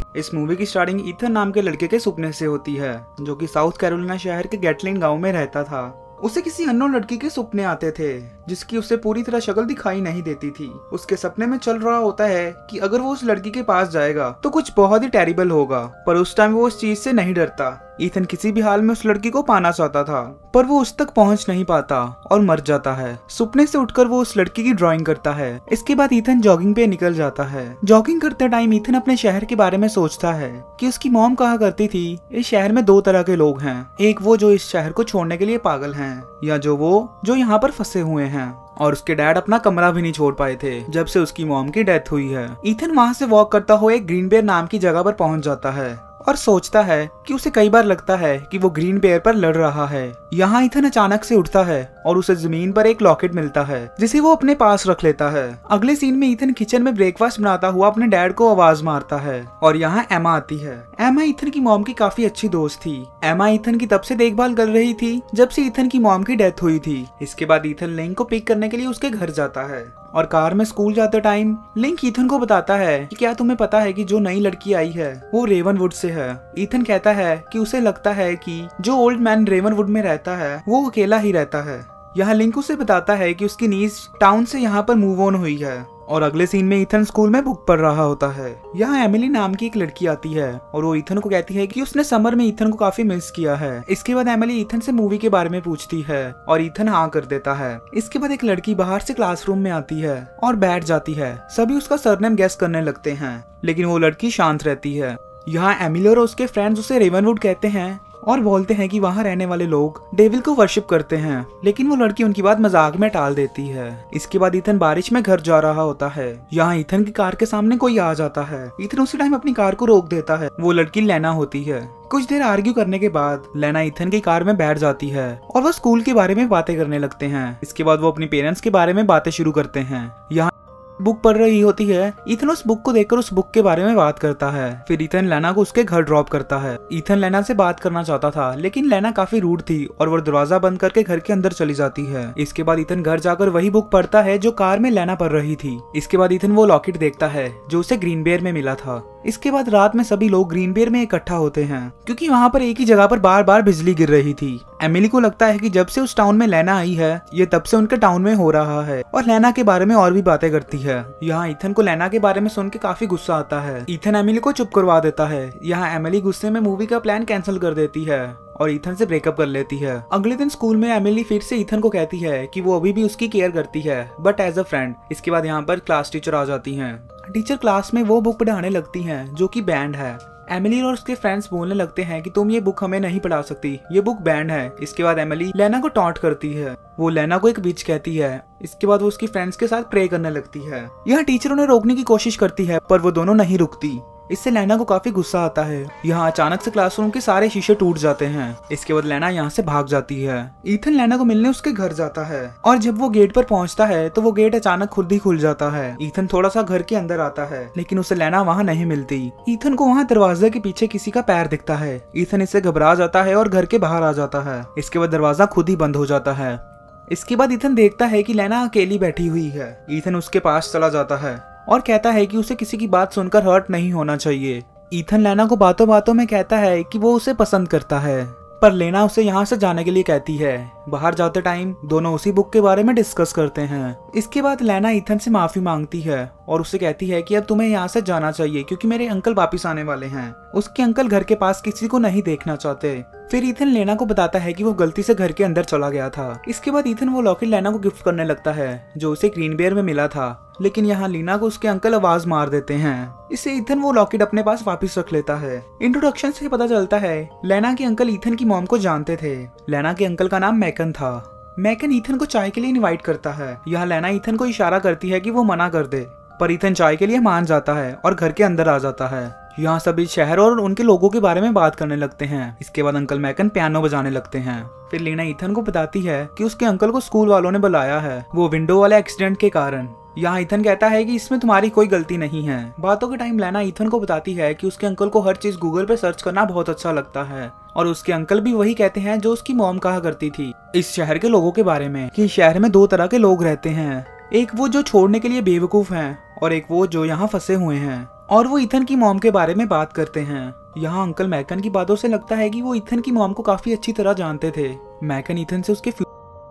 इस मूवी की starting Ethan नाम के लड़के के सपने से होती है, जो कि साउथ कैरोलिना शहर के गैटलिन गांव में रहता था। उसे किसी अननोन लड़की के सपने आते थे, जिसकी उसे पूरी तरह शक्ल दिखाई नहीं देती थी। उसके सपने में चल रहा होता है कि अगर वो उस लड़की के पास जाएगा तो कुछ बहुत ही टेरिबल होगा, पर उस टाइम वो उस चीज से नहीं डरता। ईथन किसी भी हाल में उस लड़की को पाना चाहता था, पर वो उस तक पहुंच नहीं पाता और मर जाता है। सपने से उठकर वो उस लड़की की ड्राइंग करता है। इसके बाद ईथन जॉगिंग पे निकल जाता है। जॉगिंग करते टाइम ईथन अपने शहर के बारे में सोचता है कि उसकी मॉम कहा करती थी, इस शहर में दो तरह के लोग हैं, एक वो जो इस शहर को छोड़ने के लिए पागल हैं, या वो जो यहाँ पर फंसे हुए हैं। और उसके डैड अपना कमरा भी नहीं छोड़ पाए थे जब से उसकी मॉम की डेथ हुई है। ईथन वहाँ से वॉक करता हुआ एक ग्रीन बेयर नाम की जगह पर पहुंच जाता है और सोचता है कि उसे कई बार लगता है कि वो ग्रीन बेयर पर लड़ रहा है। यहाँ ईथन अचानक से उठता है और उसे जमीन पर एक लॉकेट मिलता है, जिसे वो अपने पास रख लेता है। अगले सीन में ईथन किचन में ब्रेकफास्ट बनाता हुआ अपने डैड को आवाज मारता है और यहाँ एमा आती है। एमा ईथन की मॉम की काफी अच्छी दोस्त थी। एमा ईथन की तब से देखभाल कर रही थी जब से ईथन की मॉम की डेथ हुई थी। इसके बाद ईथन लिंक को पिक करने के लिए उसके घर जाता है और कार में स्कूल जाते टाइम लिंक ईथन को बताता है कि क्या तुम्हें पता है कि जो नई लड़की आई है वो रेवनवुड से है। ईथन कहता है कि उसे लगता है कि जो ओल्ड मैन रेवनवुड में रहता है वो अकेला ही रहता है। यहाँ लिंक उसे बताता है कि उसकी नीज टाउन से यहाँ पर मूव ऑन हुई है। और अगले सीन में ईथन स्कूल में बुक पढ़ रहा होता है। यहाँ एमिली नाम की एक लड़की आती है और वो ईथन को कहती है कि उसने समर में ईथन को काफी मिस किया है। इसके बाद एमिली ईथन से मूवी के बारे में पूछती है और ईथन हाँ कर देता है। इसके बाद एक लड़की बाहर से क्लासरूम में आती है और बैठ जाती है। सभी उसका सरनेम गेस करने लगते हैं, लेकिन वो लड़की शांत रहती है। यहाँ एमिली और उसके फ्रेंड्स उसे रेवनवुड कहते हैं और बोलते हैं कि वहाँ रहने वाले लोग डेविल को वर्शिप करते हैं, लेकिन वो लड़की उनकी बात मजाक में टाल देती है। इसके बाद ईथन बारिश में घर जा रहा होता है। यहाँ ईथन की कार के सामने कोई आ जाता है। ईथन उसी टाइम अपनी कार को रोक देता है। वो लड़की लेना होती है। कुछ देर आर्ग्यू करने के बाद लेना ईथन की कार में बैठ जाती है और वो स्कूल के बारे में बातें करने लगते हैं। इसके बाद वो अपनी पेरेंट्स के बारे में बातें शुरू करते हैं। यहाँ बुक पढ़ रही होती है। ईथन उस बुक को देखकर उस बुक के बारे में बात करता है। फिर ईथन लेना को उसके घर ड्रॉप करता है। ईथन लेना से बात करना चाहता था, लेकिन लेना काफी रूड थी और वो दरवाजा बंद करके घर के अंदर चली जाती है। इसके बाद ईथन घर जाकर वही बुक पढ़ता है जो कार में लेना पढ़ रही थी। इसके बाद ईथन वो लॉकेट देखता है जो उसे ग्रीन बेयर में मिला था। इसके बाद रात में सभी लोग ग्रीन बेयर में इकट्ठा होते हैं, क्योंकि वहाँ पर एक ही जगह पर बार बार बिजली गिर रही थी। एमिली को लगता है कि जब से उस टाउन में लेना आई है ये तब से उनके टाउन में हो रहा है, और लेना के बारे में और भी बातें करती है। यहाँ ईथन को लेना के बारे में सुन के काफी गुस्सा आता है। ईथन एमिली को चुप करवा देता है। यहाँ एमिली गुस्से में मूवी का प्लान कैंसिल कर देती है और ईथन से ब्रेकअप कर लेती है। अगले दिन स्कूल में एमिली फिर से ईथन को कहती है कि वो अभी भी उसकी केयर करती है, बट एज अ फ्रेंड। इसके बाद यहाँ पर क्लास टीचर आ जाती हैं। टीचर क्लास में वो बुक पढ़ाने लगती हैं जो कि बैंड है। एमिली और उसके फ्रेंड्स बोलने लगते हैं कि तुम ये बुक हमें नहीं पढ़ा सकती, ये बुक बैंड है। इसके बाद एमिली लेना को टॉन्ट करती है। वो लेना को एक विच कहती है। इसके बाद वो उसकी फ्रेंड्स के साथ प्रे करने लगती है। यहाँ टीचर उन्हें रोकने की कोशिश करती है, पर वो दोनों नहीं रुकती। इससे लेना को काफी गुस्सा आता है। यहाँ अचानक से क्लासरूम के सारे शीशे टूट जाते हैं। इसके बाद लेना यहाँ से भाग जाती है। ईथन लेना को मिलने उसके घर जाता है और जब वो गेट पर पहुँचता है तो वो गेट अचानक खुद ही खुल जाता है। ईथन थोड़ा सा घर के अंदर आता है, लेकिन उसे लेना वहाँ नहीं मिलती। ईथन को वहाँ दरवाजे के पीछे किसी का पैर दिखता है। ईथन इससे घबरा जाता है और घर के बाहर आ जाता है। इसके बाद दरवाजा खुद ही बंद हो जाता है। इसके बाद ईथन देखता है कि लेना अकेली बैठी हुई है। ईथन उसके पास चला जाता है और कहता है कि उसे किसी की बात सुनकर हर्ट नहीं होना चाहिए। ईथन लेना को बातों बातों में कहता है कि वो उसे पसंद करता है, पर लेना उसे यहाँ से जाने के लिए कहती है। बाहर जाते टाइम दोनों उसी बुक के बारे में डिस्कस करते हैं। इसके बाद लेना ईथन से माफी मांगती है और उससे कहती है कि अब तुम्हें यहाँ से जाना चाहिए, क्योंकि मेरे अंकल वापिस आने वाले हैं। उसके अंकल घर के पास किसी को नहीं देखना चाहते। फिर ईथन लेना को बताता है कि वो गलती से घर के अंदर चला गया था। इसके बाद ईथन वो लॉकेट लेना को गिफ्ट करने लगता है जो उसे ग्रीन बेयर में मिला था, लेकिन यहाँ लीना को उसके अंकल आवाज मार देते हैं। इससे ईथन वो लॉकेट अपने पास वापस रख लेता है। इंट्रोडक्शन से पता चलता है लेना के अंकल ईथन की मॉम को जानते थे। लेना के अंकल का नाम मैकन था। मैकन ईथन को चाय के लिए इनवाइट करता है। यहाँ लेना ईथन को इशारा करती है कि वो मना कर दे, पर ईथन चाय के लिए मान जाता है और घर के अंदर आ जाता है। यहाँ सभी शहर और उनके लोगों के बारे में बात करने लगते हैं। इसके बाद अंकल मैकन पियानो बजाने लगते हैं। फिर लीना ईथन को बताती है कि उसके अंकल को स्कूल वालों ने बुलाया है, वो विंडो वाले एक्सीडेंट के कारण। यहाँ ईथन कहता है कि इसमें तुम्हारी कोई गलती नहीं है। बातों के टाइम लेना ईथन को बताती है कि उसके अंकल को हर चीज गूगल पे सर्च करना बहुत अच्छा लगता है, और उसके अंकल भी वही कहते हैं जो उसकी मॉम कहा करती थी इस शहर के लोगों के बारे में, कि शहर में दो तरह के लोग रहते हैं, एक वो जो छोड़ने के लिए बेवकूफ हैं और एक वो जो यहाँ फंसे हुए हैं। और वो ईथन की मॉम के बारे में बात करते हैं। यहाँ अंकल मैकन की बातों से लगता है कि वो ईथन की मॉम को काफी अच्छी तरह जानते थे। मैकन ईथन से उसके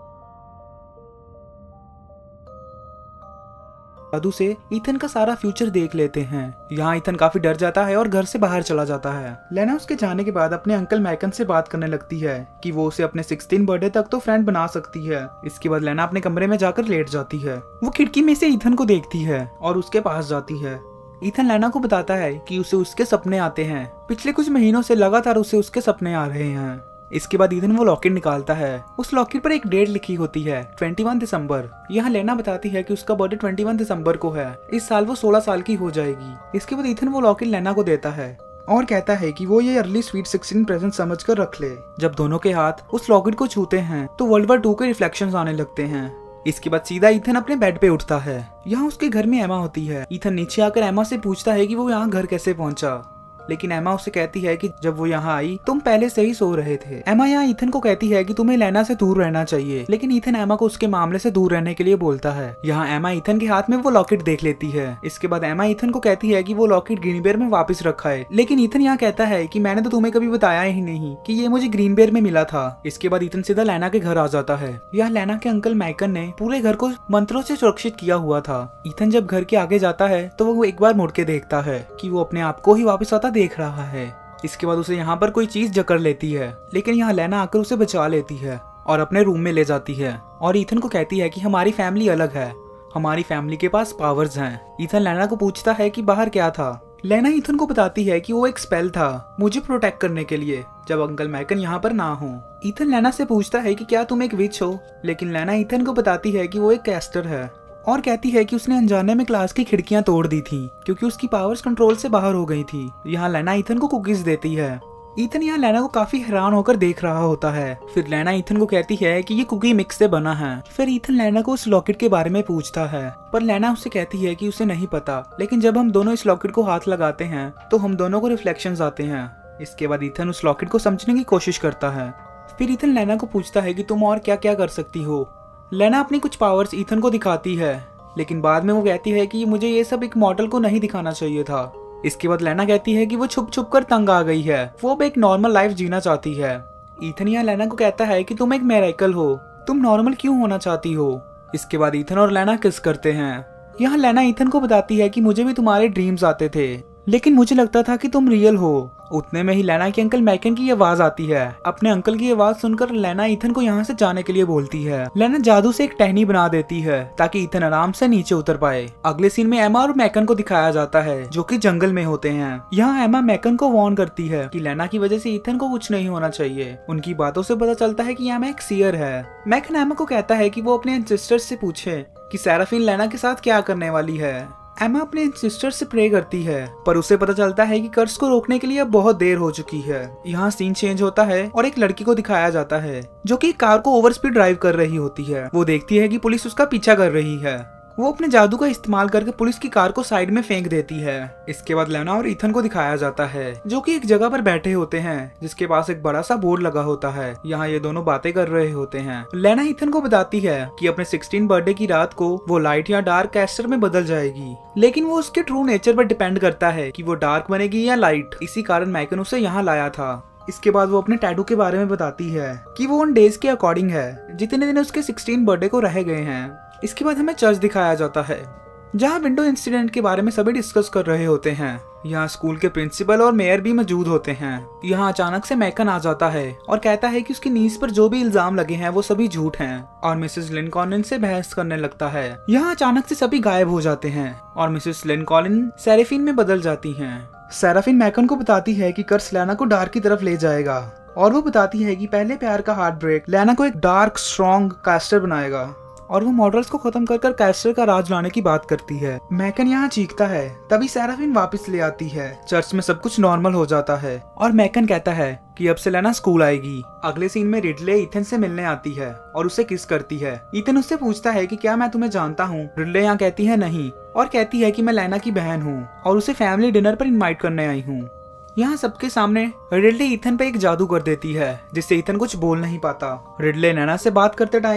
जादू से ईथन का सारा फ्यूचर देख लेते हैं। यहाँ ईथन काफी डर जाता है और घर से बाहर चला जाता है। लेना उसके जाने के बाद अपने अंकल मैकन से बात करने लगती है कि वो उसे अपने 16 बर्थडे तक तो फ्रेंड बना सकती है। इसके बाद लेना अपने कमरे में जाकर लेट जाती है। वो खिड़की में से ईथन को देखती है और उसके पास जाती है। ईथन लेना को बताता है कि उसे उसके सपने आते हैं। पिछले कुछ महीनों से लगातार उसे उसके सपने आ रहे हैं। इसके बाद ईथन वो लॉकेट निकालता है। उस लॉकेट पर एक डेट लिखी होती है 21 दिसंबर। यहाँ लेना बताती है कि उसका बर्थडे 21 दिसंबर को है। इस साल वो 16 साल की हो जाएगी। इसके बाद ईथन वो लॉकेट लेना को देता है और कहता है कि वो ये अर्ली स्वीट 16 प्रेजेंट समझकर रख ले। जब दोनों के हाथ उस लॉकेट को छूते हैं तो वर्ल्ड वॉर 2 के रिफ्लेक्शंस आने लगते हैं। इसके बाद सीधा ईथन अपने बेड पे उठता है। यहाँ उसके घर में एमा होती है। ईथन नीचे आकर एमा से पूछता है कि वो यहाँ घर कैसे पहुंचा, लेकिन एमा उसे कहती है कि जब वो यहाँ आई तुम पहले से ही सो रहे थे। एमा यहाँ ईथन को कहती है कि तुम्हें लेना से दूर रहना चाहिए, लेकिन ईथन एमा को उसके मामले से दूर रहने के लिए बोलता है। यहाँ एमा ईथन के हाथ में वो लॉकेट देख लेती है। इसके बाद एमा ईथन को कहती है कि वो लॉकेट ग्रीन बेयर में वापस रखा है, लेकिन ईथन यहाँ कहता है कि मैंने तो तुम्हें कभी बताया ही नहीं कि ये मुझे ग्रीन बेयर में मिला था। इसके बाद ईथन सीधा लेना के घर आ जाता है। यहाँ लेना के अंकल मैकन ने पूरे घर को मंत्रों से सुरक्षित किया हुआ था। ईथन जब घर के आगे जाता है तो वो एक बार मुड़ के देखता है कि वो अपने आप को ही वापस आता देख रहा है। इसके बाद उसे यहाँ पर कोई चीज जकड़ लेती है, लेकिन यहाँ लेना आकर उसे बचा लेती है और अपने रूम में ले जाती है और ईथन को कहती है कि हमारी फैमिली अलग है, हमारी फैमिली के पास पावर्स हैं। ईथन लेना को पूछता है कि बाहर क्या था। लेना ईथन को बताती है कि वो एक स्पेल था मुझे प्रोटेक्ट करने के लिए जब अंकल मैकन यहाँ पर ना हो। ईथन लेना से पूछता है कि क्या तुम एक विच हो, लेकिन लेना ईथन को बताती है कि वो एक कैस्टर है और कहती है कि उसने अनजाने में क्लास की खिड़कियां तोड़ दी थी क्योंकि उसकी पावर्स कंट्रोल से बाहर हो गई थी। यहाँ लेना ईथन को कुकीज देती है। ईथन यहाँ लेना को काफी हैरान होकर देख रहा होता है। फिर लेना ईथन को कहती है कि ये कुकी मिक्स से बना है। फिर ईथन लेना को उस लॉकेट के बारे में पूछता है, पर लेना उससे कहती है कि उसे नहीं पता, लेकिन जब हम दोनों इस लॉकेट को हाथ लगाते हैं तो हम दोनों को रिफ्लेक्शंस आते हैं। इसके बाद ईथन उस लॉकेट को समझने की कोशिश करता है। फिर ईथन लेना को पूछता है कि तुम और क्या क्या कर सकती हो। लेना अपनी कुछ पावर्स ईथन को दिखाती है, लेकिन बाद में वो कहती है कि मुझे ये सब एक मॉडल को नहीं दिखाना चाहिए था। इसके बाद लेना कहती है कि वो छुप छुप कर तंग आ गई है, वो अब एक नॉर्मल लाइफ जीना चाहती है। ईथन यहाँ लेना को कहता है कि तुम एक मिरेकल हो, तुम नॉर्मल क्यों होना चाहती हो। इसके बाद ईथन और लेना किस करते हैं। यहाँ लेना ईथन को बताती है कि मुझे भी तुम्हारे ड्रीम्स आते थे, लेकिन मुझे लगता था कि तुम रियल हो। उतने में ही लेना के अंकल मैकन की आवाज आती है। अपने अंकल की आवाज सुनकर लेना ईथन को यहाँ से जाने के लिए बोलती है। लेना जादू से एक टहनी बना देती है ताकि ईथन आराम से नीचे उतर पाए। अगले सीन में एमा और मैकन को दिखाया जाता है जो कि जंगल में होते हैं। यहाँ एमा मैकन को वार्न करती है कि लेना की वजह से ईथन को कुछ नहीं होना चाहिए। उनकी बातों से पता चलता है कि एमा एक सीयर है। मैकन एमा को कहता है कि वो अपने एंसेस्टर्स से पूछे कि सेराफिन लेना के साथ क्या करने वाली है। एमा अपने सिस्टर से प्रे करती है, पर उसे पता चलता है कि कर्ज को रोकने के लिए अब बहुत देर हो चुकी है। यहाँ सीन चेंज होता है और एक लड़की को दिखाया जाता है जो कि कार को ओवर स्पीड ड्राइव कर रही होती है। वो देखती है कि पुलिस उसका पीछा कर रही है। वो अपने जादू का इस्तेमाल करके पुलिस की कार को साइड में फेंक देती है। इसके बाद लेना और ईथन को दिखाया जाता है जो कि एक जगह पर बैठे होते हैं जिसके पास एक बड़ा सा बोर्ड लगा होता है। यहाँ ये दोनों बातें कर रहे होते हैं। लेना ईथन को बताती है कि अपने 16 बर्थडे की रात को वो लाइट या डार्क कैस्टर में बदल जाएगी, लेकिन वो उसके ट्रू नेचर पर डिपेंड करता है कि वो डार्क बनेगी या लाइट। इसी कारण मैकन उसे यहाँ लाया था। इसके बाद वो अपने टैटू के बारे में बताती है कि वो उन डेज के अकॉर्डिंग है जितने दिन उसके 16 बर्थडे को रह गए हैं। इसके बाद हमें चर्च दिखाया जाता है जहाँ विंडो इंसिडेंट के बारे में सभी डिस्कस कर रहे होते हैं। यहाँ स्कूल के प्रिंसिपल और मेयर भी मौजूद होते हैं। यहाँ अचानक से मैकन आ जाता है और कहता है कि उसकी नीज पर जो भी इल्जाम लगे हैं वो सभी झूठ हैं और मिसेस लिनकॉलिन से बहस करने लगता है। यहाँ अचानक से सभी गायब हो जाते हैं और मिसेस लिनकॉलिन सेराफिन में बदल जाती हैं। सेराफिन मैकन को बताती है कि कर्स लेना को डार्क की तरफ ले जाएगा और वो बताती है कि पहले प्यार का हार्ट ब्रेक लेना को एक डार्क स्ट्रॉन्ग कैस्टर बनाएगा और वो मॉडल्स को खत्म कर कैस्टर का राज लाने की बात करती है। मैकन यहाँ चीखता है, तभी सेराफिन वापस ले आती है। चर्च में सब कुछ नॉर्मल हो जाता है और मैकन कहता है कि अब से लेना स्कूल आएगी। अगले सीन में रिडले ईथन से मिलने आती है और उसे किस करती है। ईथन उससे पूछता है कि क्या मैं तुम्हें जानता हूँ। रिडले यहाँ कहती है नहीं और कहती है कि मैं लेना की बहन हूँ और उसे फैमिली डिनर पर इन्वाइट करने आई हूँ। यहाँ सबके सामने रिडले ईथन पे एक जादू कर देती है जिससे ईथन कुछ बोल नहीं पाता। रिडले नैना से बात करते टाइम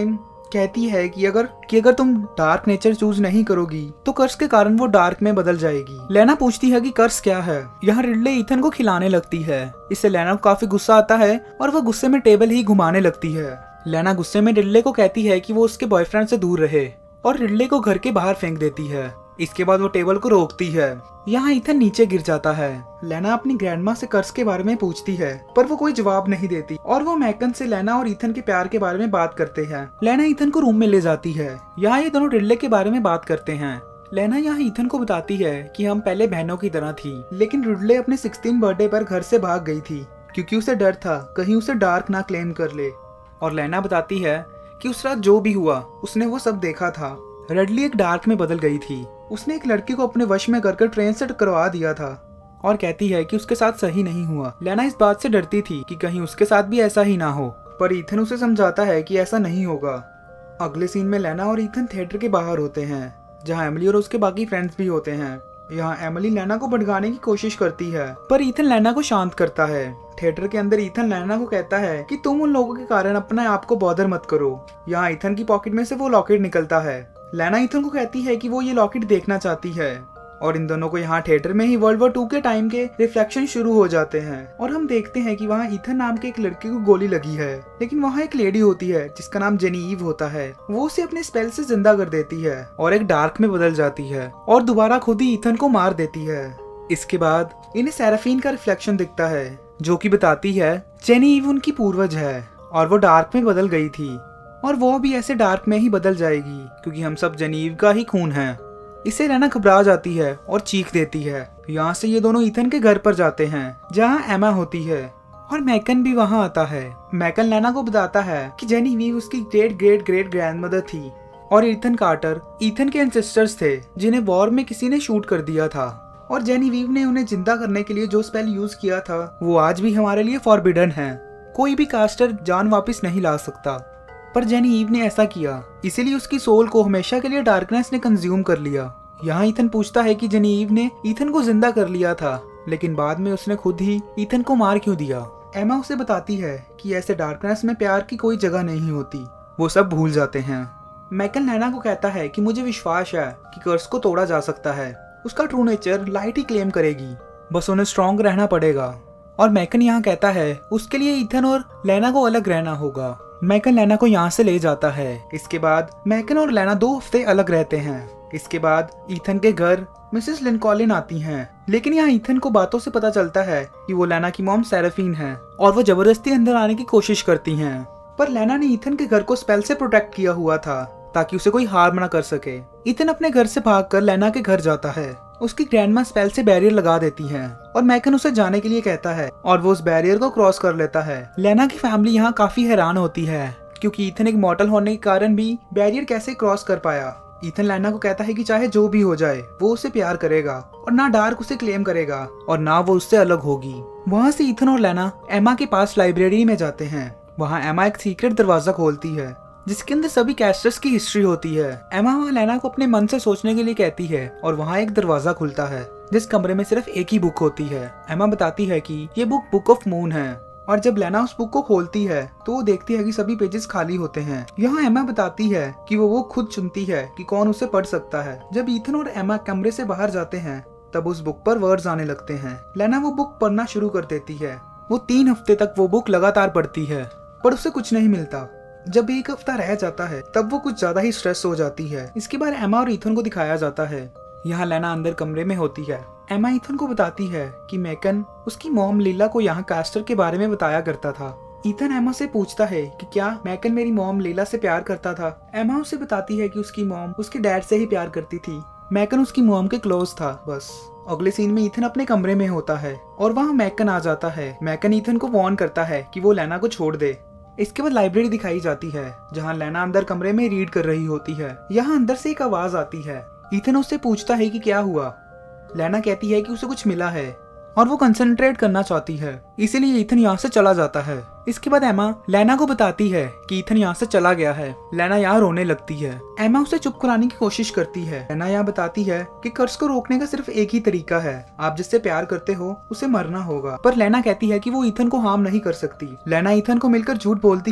कहती है कि अगर तुम डार्क नेचर चूज नहीं करोगी तो कर्स के कारण वो डार्क में बदल जाएगी। लेना पूछती है कि कर्स क्या है। यहाँ रिडले ईथन को खिलाने लगती है। इससे लेना को काफी गुस्सा आता है और वो गुस्से में टेबल ही घुमाने लगती है। लेना गुस्से में रिडले को कहती है कि वो उसके बॉयफ्रेंड से दूर रहे और रिडले को घर के बाहर फेंक देती है। इसके बाद वो टेबल को रोकती है। यहाँ ईथन नीचे गिर जाता है। लेना अपनी ग्रैंडमा से कर्स के बारे में पूछती है पर वो कोई जवाब नहीं देती और वो मैकन से लेना और ईथन के प्यार के बारे में बात करते हैं। लेना ईथन को रूम में ले जाती है। यहाँ ये दोनों रिडले के बारे में बात करते हैं। लेना यहाँ ईथन को बताती है कि हम पहले बहनों की तरह थी, लेकिन रिडले अपने 16 बर्थडे पर घर से भाग गई थी क्योंकि उसे डर था कहीं उसे डार्क ना क्लेम कर ले। और लेना बताती है कि उस रात जो भी हुआ उसने वो सब देखा था। रेडली एक डार्क में बदल गई थी। उसने एक लड़की को अपने वश में कर ट्रेन से टकरवा दिया था और कहती है कि उसके साथ सही नहीं हुआ। लेना इस बात से डरती थी कि कहीं उसके साथ भी ऐसा ही ना हो, पर ईथन उसे समझाता है कि ऐसा नहीं होगा। अगले सीन में लेना और ईथन थिएटर के बाहर होते हैं जहां एमिली और उसके बाकी फ्रेंड्स भी होते हैं। यहाँ एमिली लेना को भड़काने की कोशिश करती है पर ईथन लेना को शांत करता है। थिएटर के अंदर ईथन लेना को कहता है कि तुम उन लोगों के कारण अपने आप को बॉदर मत करो। यहाँ ईथन की पॉकेट में से वो लॉकेट निकलता है। लेना ईथन को कहती है कि वो ये लॉकेट देखना चाहती है और इन दोनों को यहाँ थिएटर में ही वर्ल्ड वॉर 2 के टाइम के रिफ्लेक्शन शुरू हो जाते हैं और हम देखते हैं कि वहाँ ईथन नाम के एक लड़के को गोली लगी है, लेकिन वहाँ एक लेडी होती है जिसका नाम जेनीव होता है। वो उसे अपने स्पेल से जिंदा कर देती है और एक डार्क में बदल जाती है और दोबारा खुद ही ईथन को मार देती है। इसके बाद इन्हें सेराफीन का रिफ्लेक्शन दिखता है जो कि बताती है जेनीव उनकी पूर्वज है और वो डार्क में बदल गई थी और वो भी ऐसे डार्क में ही बदल जाएगी क्योंकि हम सब जेनीव का ही खून है। इससे लेना घबरा जाती है और चीख देती है। यहाँ से ये दोनों ईथन के घर पर जाते हैं जहाँ एमा होती है और मैकन भी वहाँ आता है। मैकन लेना को बताता है कि जेनीव उसकी ग्रेट ग्रेट ग्रेट ग्रैंडमदर थी और ईथन कार्टर ईथन के एंसेस्टर्स थे जिन्हें वॉर में किसी ने शूट कर दिया था और जेनीव ने उन्हें जिंदा करने के लिए जो स्पेल यूज किया था वो आज भी हमारे लिए फॉरबिडन है। कोई भी कास्टर जान वापस नहीं ला सकता, पर जेनीव ने ऐसा किया इसीलिए उसकी सोल को हमेशा के लिए डार्कनेस ने कंज्यूम कर लिया। यहाँ ईथन पूछता है कि जेनीव ने ईथन को जिंदा कर लिया था, लेकिन बाद में उसने खुद ही ईथन को मार क्यों दिया। एमा उसे बताती है कि ऐसे डार्कनेस में प्यार की कोई जगह नहीं होती, वो सब भूल जाते हैं। मैकन नैना को कहता है कि मुझे विश्वास है कि कर्स को तोड़ा जा सकता है। उसका ट्रू नेचर लाइट ही क्लेम करेगी, बस उन्हें स्ट्रॉन्ग रहना पड़ेगा। और मैकन यहाँ कहता है उसके लिए ईथन और लेना को अलग रहना होगा। मैकन लेना को यहाँ से ले जाता है। इसके बाद मैकन और लेना 2 हफ्ते अलग रहते हैं। इसके बाद ईथन के घर मिसेस लिंकॉलिन आती हैं, लेकिन यहाँ ईथन को बातों से पता चलता है कि वो लेना की मॉम सेराफीन है और वो जबरदस्ती अंदर आने की कोशिश करती हैं। पर लेना ने ईथन के घर को स्पेल से प्रोटेक्ट किया हुआ था ताकि उसे कोई हार्म ना कर सके। ईथन अपने घर से भागकर लेना के घर जाता है। उसकी ग्रैंडमा स्पेल से बैरियर लगा देती है और मैकन उसे जाने के लिए कहता है और वो उस बैरियर को क्रॉस कर लेता है। लेना की फैमिली यहाँ काफी हैरान होती है क्योंकि ईथन एक मॉर्टल होने के कारण भी बैरियर कैसे क्रॉस कर पाया। ईथन लेना को कहता है कि चाहे जो भी हो जाए वो उसे प्यार करेगा और ना डार्क उसे क्लेम करेगा और ना वो उससे अलग होगी। वहाँ से ईथन और लेना एमा के पास लाइब्रेरी में जाते हैं। वहाँ एमा एक सीक्रेट दरवाजा खोलती है जिसके अंदर सभी कैरेक्टर्स की हिस्ट्री होती है। एमा वहाँ लेना को अपने मन से सोचने के लिए कहती है और वहाँ एक दरवाजा खुलता है जिस कमरे में सिर्फ एक ही बुक होती है। एमा बताती है कि ये बुक ऑफ मून है और जब लेना उस बुक को खोलती है तो वो देखती है कि सभी पेजेस खाली होते हैं। यहाँ एमा बताती है कि वो खुद चुनती है कि कौन उसे पढ़ सकता है। जब ईथन और एमा कमरे से बाहर जाते हैं तब उस बुक पर वर्ड्स आने लगते हैं। लेना वो बुक पढ़ना शुरू कर देती है। वो 3 हफ्ते तक वो बुक लगातार पढ़ती है पर उसे कुछ नहीं मिलता। जब 1 हफ्ता रह जाता है तब वो कुछ ज्यादा ही स्ट्रेस हो जाती है। इसके बाद एमा और ईथन को दिखाया जाता है। यहाँ लेना अंदर कमरे में होती है। एमा ईथन को बताती है कि मैकन उसकी मॉम लीला को यहाँ कास्टर के बारे में बताया करता था। ईथन एमा से पूछता है कि क्या मैकन मेरी मॉम लीला से प्यार करता था। एमा उसे बताती है कि उसकी मॉम उसके डैड से ही प्यार करती थी। मैकन उसकी मॉम के क्लोज था बस। अगले सीन में ईथन अपने कमरे में होता है और वहाँ मैकन आ जाता है। मैकन ईथन को वार्न करता है कि वो लेना को छोड़ दे। इसके बाद लाइब्रेरी दिखाई जाती है जहाँ लेना अंदर कमरे में रीड कर रही होती है। यहाँ अंदर से एक आवाज आती है। ईथन उससे पूछता है कि क्या हुआ। लेना कहती है कि उसे कुछ मिला है और वो कंसंट्रेट करना चाहती है, इसीलिए ईथन यहाँ से चला जाता है। इसके बाद एमा लेना को बताती है कि ईथन यहाँ से चला गया है। लेना यहाँ रोने लगती है। एमा उसे चुप कराने की कोशिश करती है। लेना यहाँ बताती है कि कर्स को रोकने का सिर्फ एक ही तरीका है, आप जिससे प्यार करते हो उसे मरना होगा। पर लेना कहती है कि वो ईथन को हार्म नहीं कर सकती। लेना ईथन को मिलकर झूठ बोलती है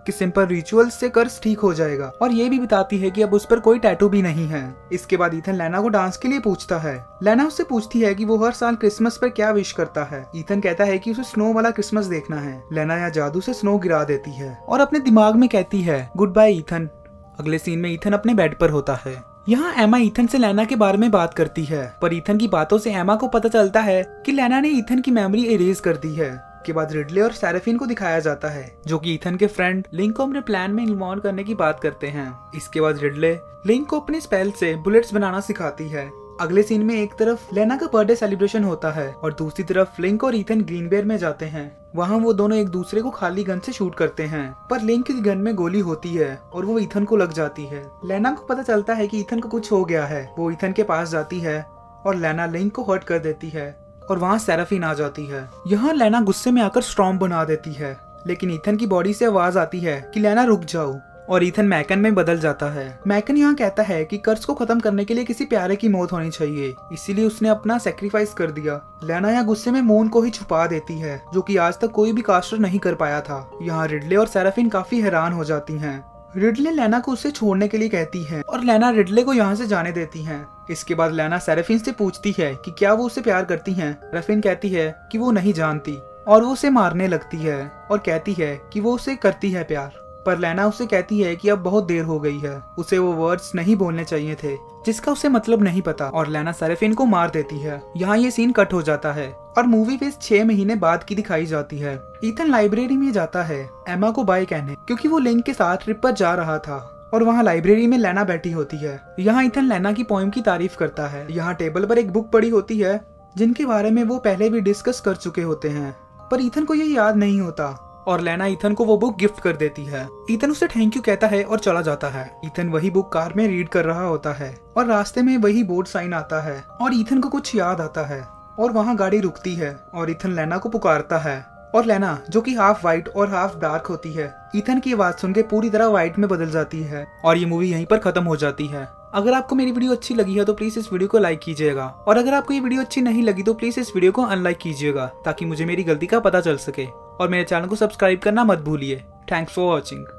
कि सिंपल रिचुअल्स से कर्ज ठीक हो जाएगा, और ये भी बताती है कि अब उस पर कोई टैटू भी नहीं है। इसके बाद ईथन लेना को डांस के लिए पूछता है। लेना उससे पूछती है कि वो हर साल क्रिसमस पर क्या विश करता है। ईथन कहता है कि उसे स्नो वाला क्रिसमस देखना है। लेना यहाँ जादू से स्नो गिरा देती है और अपने दिमाग में कहती है गुड बाय ईथन। अगले सीन में ईथन अपने बेड पर होता है। यहाँ एमा ईथन से लेना के बारे में बात करती है, पर ईथन की बातों से एमा को पता चलता है कि लेना ने ईथन की मेमोरी इरेज कर दी है। के बाद रिडले और सेराफिन को दिखाया जाता है, जो कि ईथन के फ्रेंड लिंक को अपने प्लान में इन्वॉल्व करने की बात करते हैं। इसके बाद रिडले लिंक को अपने स्पेल से बुलेट्स बनाना सिखाती है। अगले सीन में एक तरफ लेना का बर्थडे सेलिब्रेशन होता है और दूसरी तरफ लिंक और ईथन ग्रीन बेयर में जाते हैं। वहाँ वो दोनों एक दूसरे को खाली गन से शूट करते हैं, पर लिंक की गन में गोली होती है और वो ईथन को लग जाती है। लेना को पता चलता है कि ईथन को कुछ हो गया है। वो ईथन के पास जाती है और लेना लिंक को हर्ट कर देती है और वहाँ सेराफिन आ जाती है। यहाँ लेना गुस्से में आकर स्टॉर्म बना देती है, लेकिन ईथन की बॉडी से आवाज आती है कि लेना रुक जाओ, और ईथन मैकन में बदल जाता है। मैकन यहाँ कहता है कि कर्ज को खत्म करने के लिए किसी प्यारे की मौत होनी चाहिए, इसीलिए उसने अपना सेक्रीफाइस कर दिया। लेना यहाँ गुस्से में मून को ही छुपा देती है, जो कि आज तक कोई भी कास्टर नहीं कर पाया था। यहाँ रिडले और सेराफिन काफी हैरान हो जाती हैं। रिडले लेना को उसे छोड़ने के लिए कहती है और लेना रिडले को यहाँ से जाने देती है। इसके बाद लेना सेराफिन से पूछती है कि क्या वो उसे प्यार करती हैं। सेराफिन कहती है कि वो नहीं जानती और वो उसे मारने लगती है और कहती है कि वो उसे करती है प्यार, पर लेना उसे कहती है कि अब बहुत देर हो गई है, उसे वो वर्ड्स नहीं बोलने चाहिए थे जिसका उसे मतलब नहीं पता, और लेना सेराफिन को मार देती है। यहाँ ये सीन कट हो जाता है और मूवी फेस 6 महीने बाद की दिखाई जाती है। ईथन लाइब्रेरी में जाता है एमा को बाय कहने, क्योंकि वो लिंक के साथ ट्रिप पर जा रहा था, और वहाँ लाइब्रेरी में लेना बैठी होती है। यहाँ ईथन लेना की पोएम की तारीफ करता है। यहाँ टेबल पर एक बुक पड़ी होती है जिनके बारे में वो पहले भी डिस्कस कर चुके होते हैं, पर ईथन को ये याद नहीं होता और लेना ईथन को वो बुक गिफ्ट कर देती है। ईथन उसे थैंक यू कहता है और चला जाता है। ईथन वही बुक कार में रीड कर रहा होता है और रास्ते में वही बोर्ड साइन आता है और ईथन को कुछ याद आता है और वहाँ गाड़ी रुकती है और ईथन लेना को पुकारता है, और लेना जो कि हाफ व्हाइट और हाफ डार्क होती है, ईथन की आवाज सुन के पूरी तरह व्हाइट में बदल जाती है और ये मूवी यहीं पर खत्म हो जाती है। अगर आपको मेरी वीडियो अच्छी लगी है तो प्लीज इस वीडियो को लाइक कीजिएगा, और अगर आपको ये वीडियो अच्छी नहीं लगी तो प्लीज इस वीडियो को अनलाइक कीजिएगा, ताकि मुझे मेरी गलती का पता चल सके, और मेरे चैनल को सब्सक्राइब करना मत भूलिए। Thanks for watching.